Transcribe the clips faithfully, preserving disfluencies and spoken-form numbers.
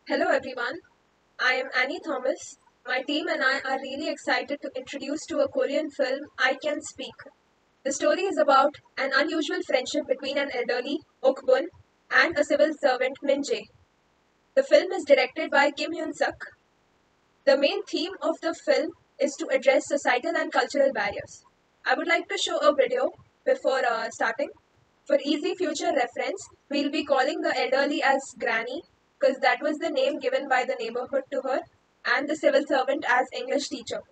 Hello everyone, I am Annie Thomas. My team and I are really excited to introduce to a Korean film, I Can Speak. The story is about an unusual friendship between an elderly, Ok-bun, and a civil servant, Min Jae. The film is directed by Kim Hyun-suk. The main theme of the film is to address societal and cultural barriers. I would like to show a video before uh, starting. For easy future reference, we'll be calling the elderly as Granny because that was the name given by the neighborhood to her, and the civil servant as English teacher.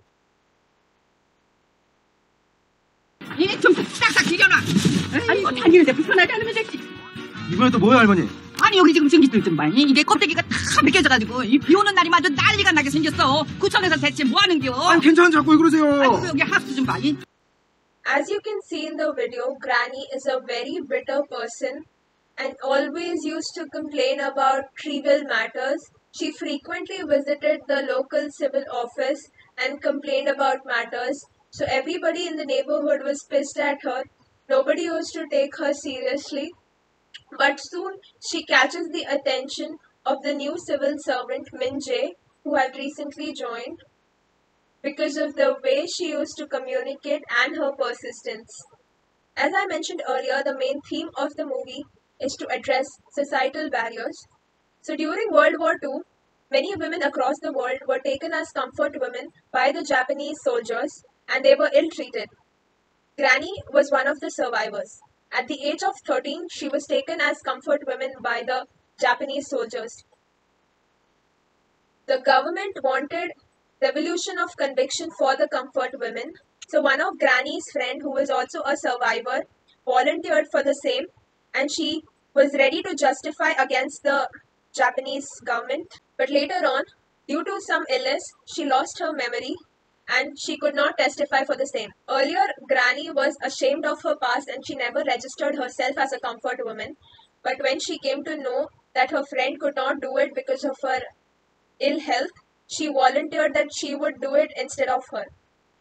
이 좀 딱딱 지겨놔. 아니 뭐 다니는데 불편하게 하면 되지. 이번에 또 뭐야 할머니? 아니 여기 지금 전기들 좀 봐. 이게 껍데기가 다 벗겨져가지고 이 비 오는 날이 마저 난리가 나게 생겼어. 구청에서 대체 뭐 하는겨? 아니 괜찮은 자꾸 왜 그러세요? 아니 여기 하수 좀 봐. As you can see in the video, Granny is a very bitter person and always used to complain about trivial matters. She frequently visited the local civil office and complained about matters. So everybody in the neighborhood was pissed at her. Nobody used to take her seriously. But soon she catches the attention of the new civil servant Min Jae, who had recently joined, because of the way she used to communicate and her persistence. As I mentioned earlier, the main theme of the movie is to address societal barriers. So during World War Two, many women across the world were taken as comfort women by the Japanese soldiers and they were ill-treated. Granny was one of the survivors. At the age of thirteen, she was taken as comfort women by the Japanese soldiers. The government wanted revolution of conviction for the comfort women. So one of Granny's friend, who was also a survivor, volunteered for the same, and she was ready to justify against the Japanese government. But later on, due to some illness, she lost her memory and she could not testify for the same. Earlier, Granny was ashamed of her past and she never registered herself as a comfort woman. But when she came to know that her friend could not do it because of her ill health, she volunteered that she would do it instead of her.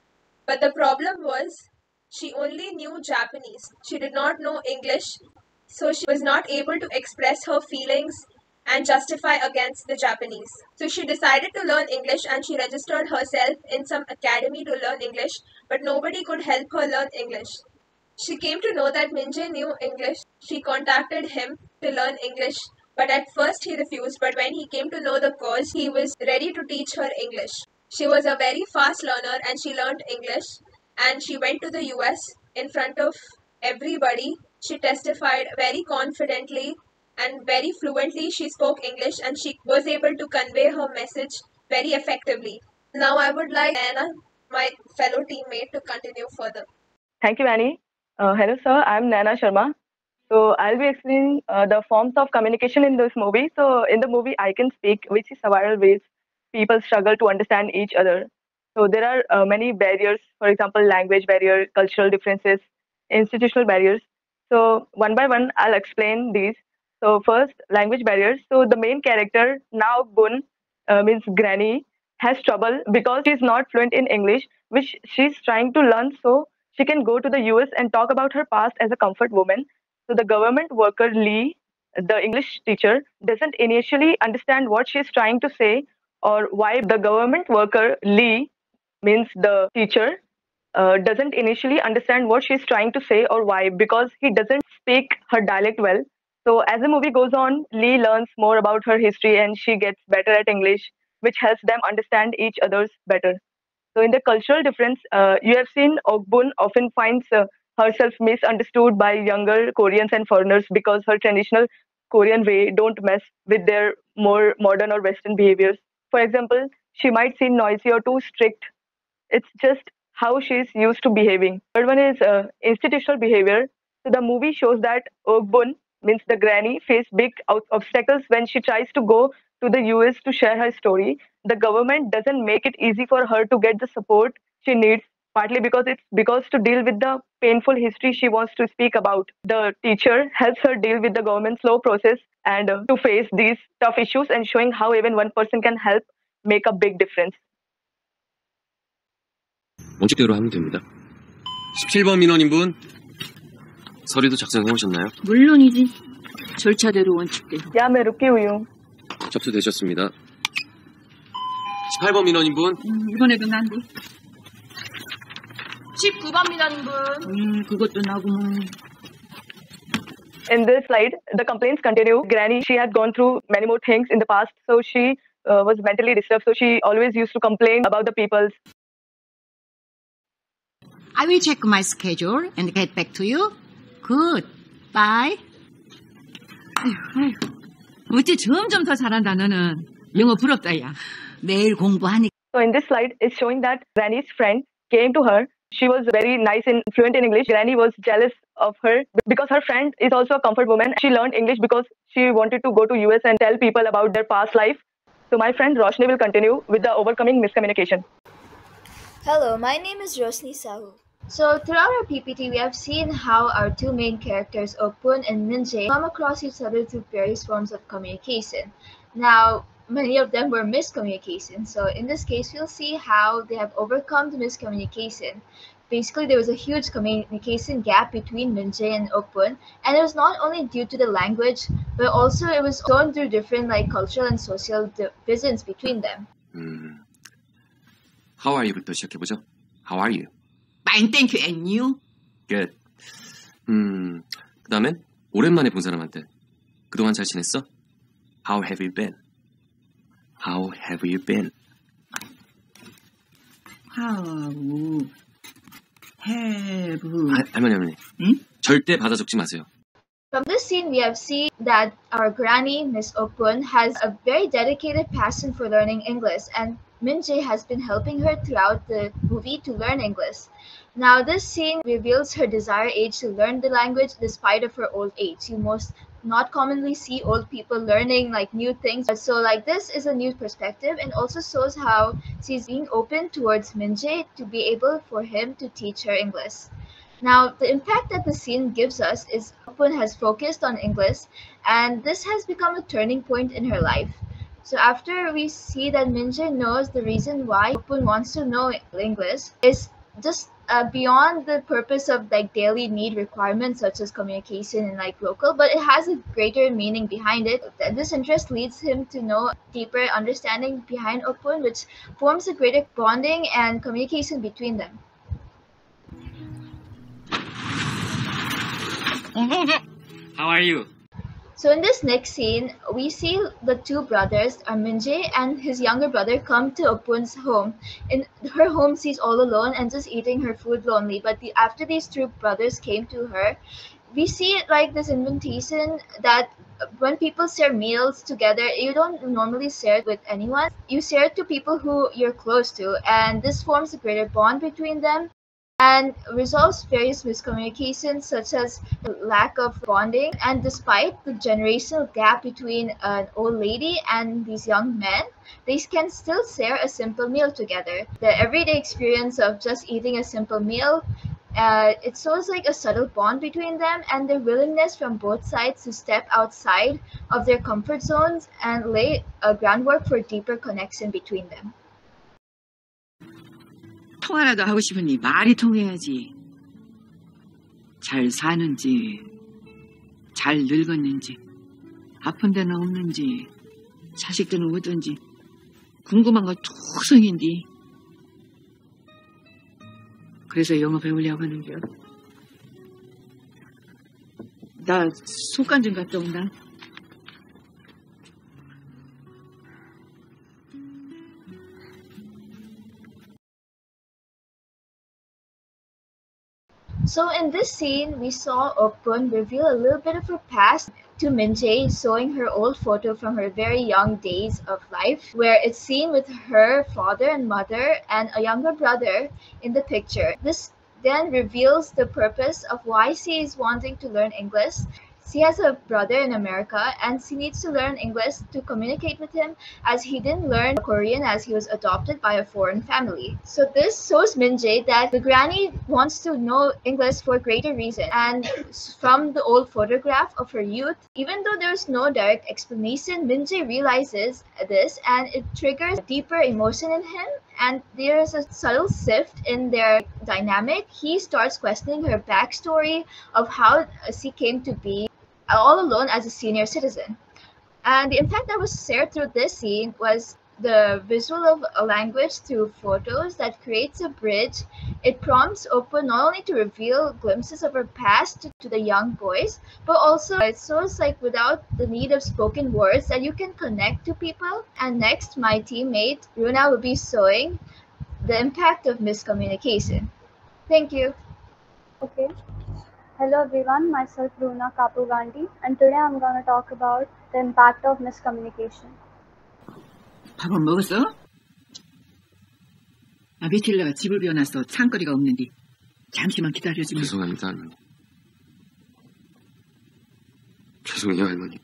But the problem was, she only knew Japanese. She did not know English, so she was not able to express her feelings and justify against the Japanese. So she decided to learn English and she registered herself in some academy to learn English, but nobody could help her learn English. She came to know that Min Jae knew English. She contacted him to learn English, but at first he refused. But when he came to know the cause, he was ready to teach her English. She was a very fast learner and she learned English, and she went to the U S in front of everybody. She testified very confidently and very fluently. She spoke English and she was able to convey her message very effectively. Now I would like Anna, my fellow teammate, to continue further. Thank you, Annie. Uh, hello, sir. I'm Naina Sharma. So I'll be explaining uh, the forms of communication in this movie. So in the movie, I Can Speak, which is several ways people struggle to understand each other. So there are uh, many barriers, for example, language barrier, cultural differences, institutional barriers. So one by one, I'll explain these. So first, language barriers. So the main character, Now Bun, uh, means Granny, has trouble because she's not fluent in English, which she's trying to learn so she can go to the U S and talk about her past as a comfort woman. So the government worker Lee, the English teacher, doesn't initially understand what she's trying to say or why. The government worker Lee, means the teacher, uh, doesn't initially understand what she's trying to say or why, because he doesn't speak her dialect well. So as the movie goes on, Lee learns more about her history and she gets better at English, which helps them understand each other's better. So in the cultural difference, uh, you have seen Ok-bun often finds uh, herself misunderstood by younger Koreans and foreigners because her traditional Korean way don't mess with their more modern or Western behaviors. For example, she might seem noisy or too strict. It's just how she's used to behaving. Third one is uh, institutional behavior. So the movie shows that Ok-bun, means the granny, face big obstacles when she tries to go to the U S to share her story. The government doesn't make it easy for her to get the support she needs, partly because it's because to deal with the painful history she wants to speak about. The teacher helps her deal with the government's slow process and uh, to face these tough issues, and showing how even one person can help make a big difference. 원칙대로 하면 됩니다. 십칠 번 민원인분 서류도 작성해 오셨나요? 물론이지. 절차대로 원칙대로. या मैं रुकी हुई हूँ. 접수되셨습니다. 십팔 번 민원인분. 음, 이번에도 난구. 십구 번 민원인분. 음, 그것도 나고 뭐. In this slide, the complaints continue. Granny, she had gone through many more things in the past, so she uh, was mentally disturbed. So she always used to complain about the people's. I will check my schedule and get back to you. Good. Bye. 아휴, 아휴. 어째 점점 더 잘한다, 너는. 영어 부럽다, 야. 매일 공부하니까. So in this slide, it's showing that Granny's friend came to her. She was very nice and fluent in English. Granny was jealous of her because her friend is also a comfort woman. She learned English because she wanted to go to U S and tell people about their past life. So my friend Roshni will continue with the overcoming miscommunication. Hello, my name is Rosni Sahu. So throughout our P P T, we have seen how our two main characters, Opun and Minjae, come across each other through various forms of communication. Now, many of them were miscommunication. So in this case, we'll see how they have overcome the miscommunication. Basically, there was a huge communication gap between Minjae and Opun, and it was not only due to the language, but also it was shown through different like cultural and social divisions between them. 음, How are you부터 시작해보죠. How are you? Fine, thank you. And you? Good. 음, 그 다음엔 오랜만에 본 사람한테 그동안 잘 지냈어? How have you been? How have you been? How have 아, 할머니 할머니. 응? 절대 받아 적지 마세요. From this scene, we have seen that our granny, Miss Opun, has a very dedicated passion for learning English, and Minjae has been helping her throughout the movie to learn English. Now, this scene reveals her desired age to learn the language despite of her old age. You most not commonly see old people learning like new things. So like this is a new perspective and also shows how she's being open towards Minjae to be able for him to teach her English. Now, the impact that the scene gives us is Opun has focused on English, and this has become a turning point in her life. So after we see that Minjae knows the reason why Opun wants to know English is just uh, beyond the purpose of like daily need requirements such as communication and like local, but it has a greater meaning behind it. This interest leads him to know deeper understanding behind Opun, which forms a greater bonding and communication between them. How are you? So in this next scene, we see the two brothers, Minjae and his younger brother, come to Opun's home. In her home, she's all alone and just eating her food lonely. But the, after these two brothers came to her, we see it like this invitation that when people share meals together, you don't normally share it with anyone. You share it to people who you're close to, and this forms a greater bond between them and resolves various miscommunications such as lack of bonding. And despite the generational gap between an old lady and these young men, they can still share a simple meal together. The everyday experience of just eating a simple meal, uh, it shows like a subtle bond between them and their willingness from both sides to step outside of their comfort zones and lay a groundwork for deeper connection between them. 통화라도 하고 싶으니 말이 통해야지. 잘 사는지, 잘 늙었는지, 아픈 데는 없는지, 자식들은 어떤지 궁금한 거 툭성인디. 그래서 영어 배우려고 하는 거야. 나 속간 좀 갔다 온다. So in this scene, we saw Opun reveal a little bit of her past to Minjae, showing her old photo from her very young days of life, where it's seen with her father and mother and a younger brother in the picture. This then reveals the purpose of why she is wanting to learn English. She has a brother in America and she needs to learn English to communicate with him as he didn't learn Korean as he was adopted by a foreign family. So this shows Minjae that the granny wants to know English for a greater reason. And from the old photograph of her youth, even though there's no direct explanation, Minjae realizes this and it triggers a deeper emotion in him. And there's a subtle shift in their dynamic. He starts questioning her backstory of how she came to be all alone as a senior citizen. And the impact that was shared through this scene was the visual of a language through photos that creates a bridge. It prompts Oprah not only to reveal glimpses of her past to the young boys, but also it shows like without the need of spoken words that you can connect to people. And next, my teammate Runa will be showing the impact of miscommunication. Thank you. Okay. Hello everyone, myself Runa Kapu Gandhi, and today I'm going to talk about the impact of miscommunication. 밥은 먹었어? 아, 며칠 내가 집을 비워놔서 창거리가 없는데 잠시만 기다려주면. 죄송합니다, 할머니. 죄송해요, 할머니.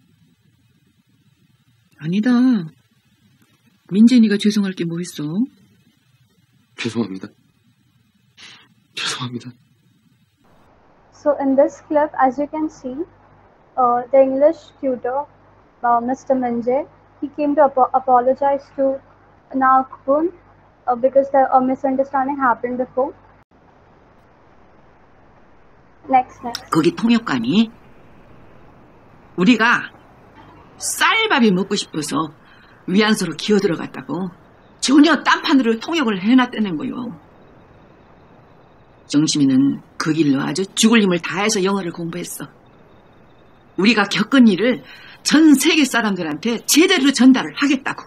아니다. 민재니가 죄송할 게 뭐 있어? 죄송합니다. 죄송합니다. So in this clip, as you can see, uh, the English tutor, uh, Mister Minjay, he came to ap- apologize to Nakpun uh, because the, a misunderstanding happened before. Next, next. 거기 통역관이 우리가 쌀밥이 먹고 싶어서 위안소로 기어들어갔다고 전혀 딴판으로 통역을 해놨다는 거요. 정심이는 그 길로 아주 죽을 힘을 다해서 영어를 공부했어. 우리가 겪은 일을 전 세계 사람들한테 제대로 전달을 하겠다고.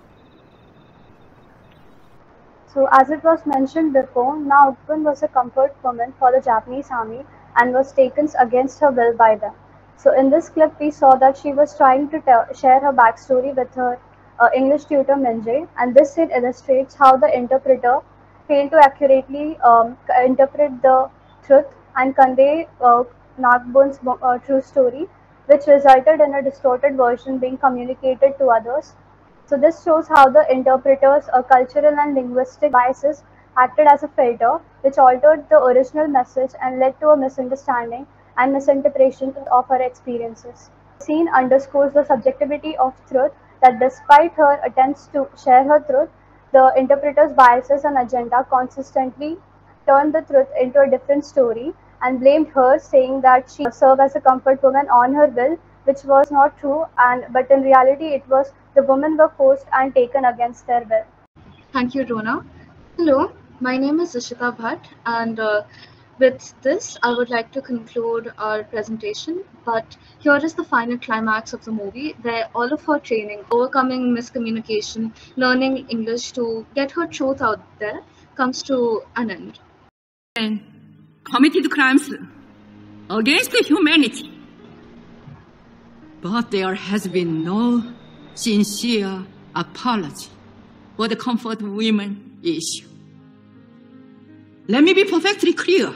So as it was mentioned before, Na Ukpun was a comfort woman for the Japanese army and was taken against her will by them. So in this clip, we saw that she was trying to tell, share her backstory with her uh, English tutor Minjay, and this scene illustrates how the interpreter failed to accurately um, interpret the truth and convey uh, Nakbun's uh, true story, which resulted in a distorted version being communicated to others. So this shows how the interpreter's uh, cultural and linguistic biases acted as a filter, which altered the original message and led to a misunderstanding and misinterpretation of her experiences. The scene underscores the subjectivity of truth, that despite her attempts to share her truth, the interpreter's biases and agenda consistently turned the truth into a different story and blamed her, saying that she served as a comfort woman on her will, which was not true, and but in reality it was the women were forced and taken against their will. Thank you, Rona. Hello, my name is Ishita Bhatt, and uh, with this, I would like to conclude our presentation. But here is the final climax of the movie, where all of her training, overcoming miscommunication, learning English to get her truth out there, comes to an end. And committed crimes against humanity. But there has been no sincere apology for the comfort women issue. Let me be perfectly clear.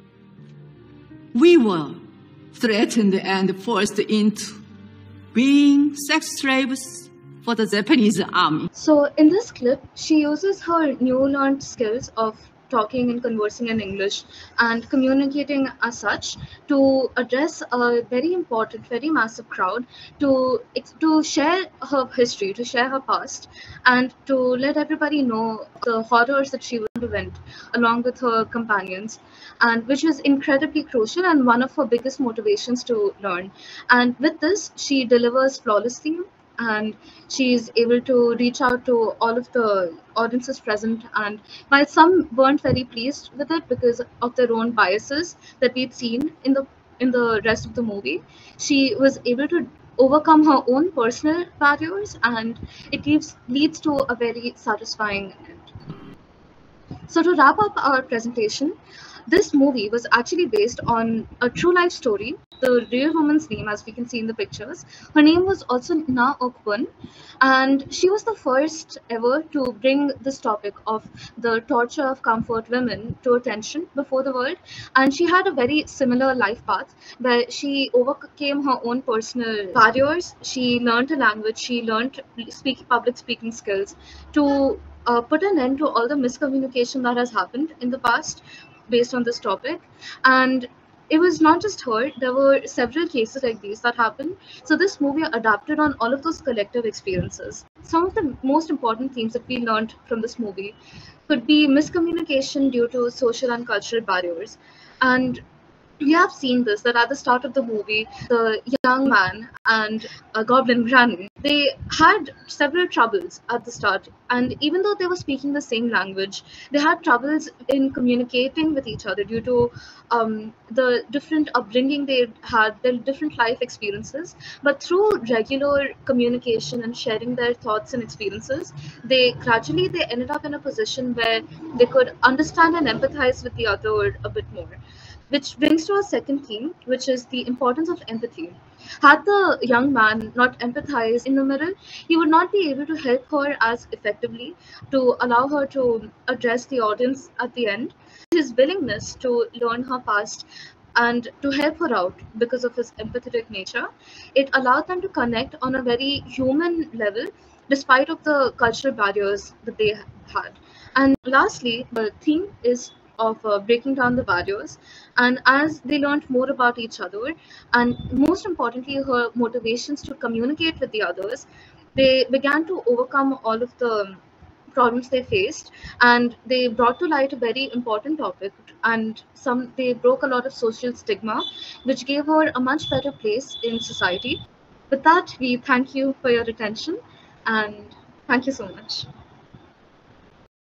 We were threatened and forced into being sex slaves for the Japanese army. So in this clip, she uses her new learned skills of talking and conversing in English and communicating as such to address a very important, very massive crowd, to to share her history, to share her past, and to let everybody know the horrors that she went along with her companions, and which was incredibly crucial and one of her biggest motivations to learn. And with this, she delivers flawlessly, and she's able to reach out to all of the audiences present. And while some weren't very pleased with it because of their own biases that we'd seen in the in the rest of the movie, she was able to overcome her own personal barriers, and it leads leads to a very satisfying end. So to wrap up our presentation, this movie was actually based on a true life story. The real woman's name, as we can see in the pictures, her name was also Na Okpun, and she was the first ever to bring this topic of the torture of comfort women to attention before the world. And she had a very similar life path where she overcame her own personal barriers. She learned a language, she learned speak, public speaking skills to uh, put an end to all the miscommunication that has happened in the past based on this topic. And it was not just her, there were several cases like these that happened. So this movie adapted on all of those collective experiences. Some of the most important themes that we learned from this movie could be miscommunication due to social and cultural barriers. And we have seen this, that at the start of the movie, the young man and a goblin granny, they had several troubles at the start. And even though they were speaking the same language, they had troubles in communicating with each other due to um, the different upbringing they had, their different life experiences. But through regular communication and sharing their thoughts and experiences, they gradually they ended up in a position where they could understand and empathize with the other a bit more. Which brings to our second theme, which is the importance of empathy. Had the young man not empathized in the middle, he would not be able to help her as effectively to allow her to address the audience at the end. His willingness to learn her past and to help her out because of his empathetic nature, it allowed them to connect on a very human level despite of the cultural barriers that they had. And lastly, the theme is of uh, breaking down the barriers. And as they learned more about each other, and most importantly, her motivations to communicate with the others, they began to overcome all of the problems they faced, and they brought to light a very important topic, and some they broke a lot of social stigma, which gave her a much better place in society. With that, we thank you for your attention, and thank you so much.